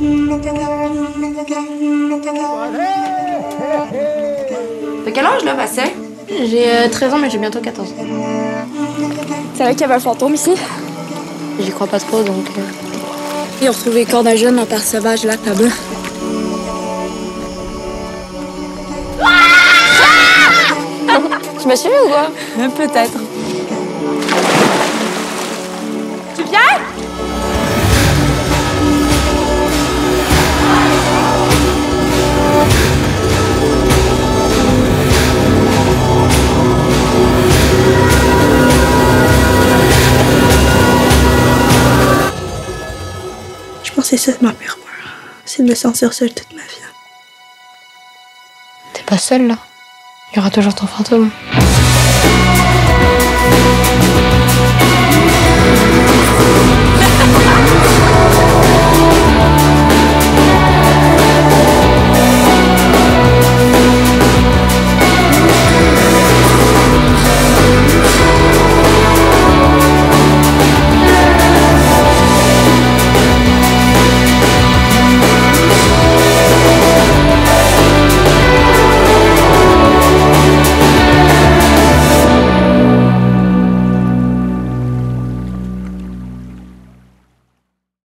T'as quel âge là, Bastien? J'ai 13 ans, mais j'ai bientôt 14 ans. C'est vrai qu'il y avait un fantôme ici? J'y crois pas trop, donc... Ils ont retrouvé le corps d'un jeune en parc sauvage, là, là-bas. Tu m'as suivi ou quoi? Peut-être. Tu viens? Je pense que c'est ça de ma pire peur. C'est de me sentir seule toute ma vie. T'es pas seule, là. Il y aura toujours ton fantôme.